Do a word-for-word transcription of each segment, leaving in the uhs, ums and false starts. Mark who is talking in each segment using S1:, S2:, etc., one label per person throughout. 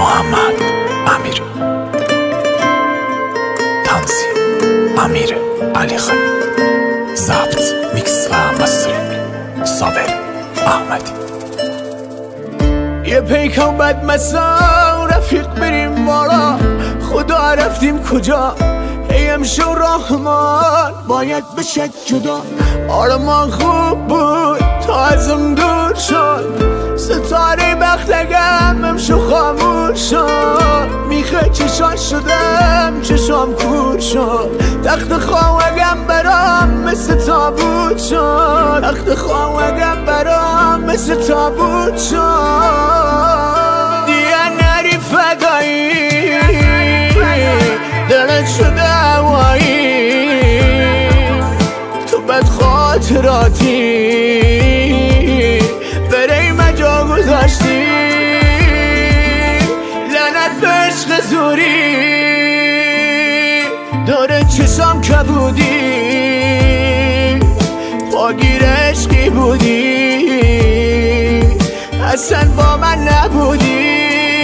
S1: محمد امیر، تنظیم امیر علی خانی، ضبط میکس و مسترینگ صابر احمدی.
S2: یه پیکان بد مسا رفیق بریم بالا، خدا رفتیم کجا؟ ای امشو رحمان باید بشه جدا. آرمان خوب بود تا از اون دور شد، ستاره بختگم امشو خاموش شد. میخه چشان شدم چشام کور شد، تخت خواهگم برام مثل تابوت شد. تخت خواهگم برام مثل تابوت شد. دیگه نری فدایی دلت شده هوایی، تو بد خاطراتی برای مجا گذاشتی. لعنت به عشق زوری داره چشام کبودی، پاگیر عشقی بودی اصلا با من نبودی.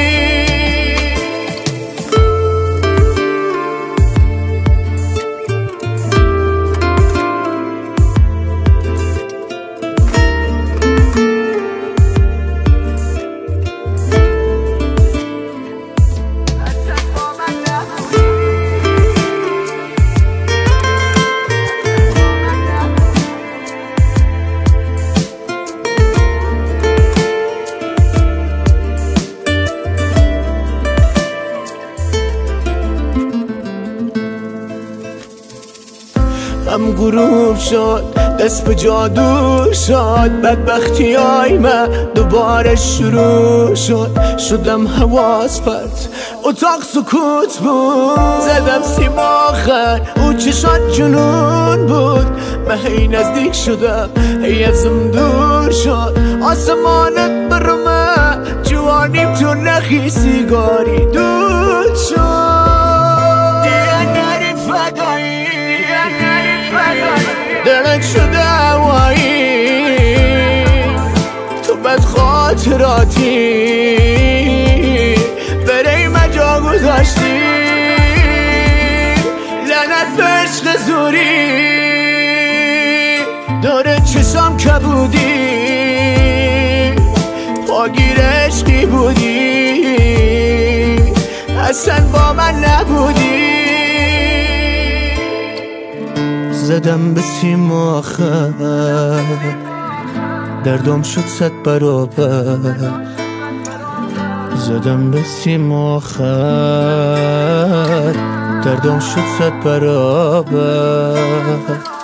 S2: هم غروب شد دست به جادو شد، بدبختی های من دوباره شروع شد. شدم حواس پرت اتاق سکوت بود، زدم سیم آخر او چشات جنون بود. من هی نزدیک شدم هی ازم دور شد، آسمانت برمه جوانیم تو نخی سیگاری دود شد. دلت شده هوایی، تو بد خاطراتی برای مجا گذاشتی. لعنت به عشق زوری داره چشام کبودی، پاگیر عشقی بودی اصلا با من نبودی. زدم به سیم آخر دردم شد صد برابر، زدم به سیم آخر دردم شد صد برابر.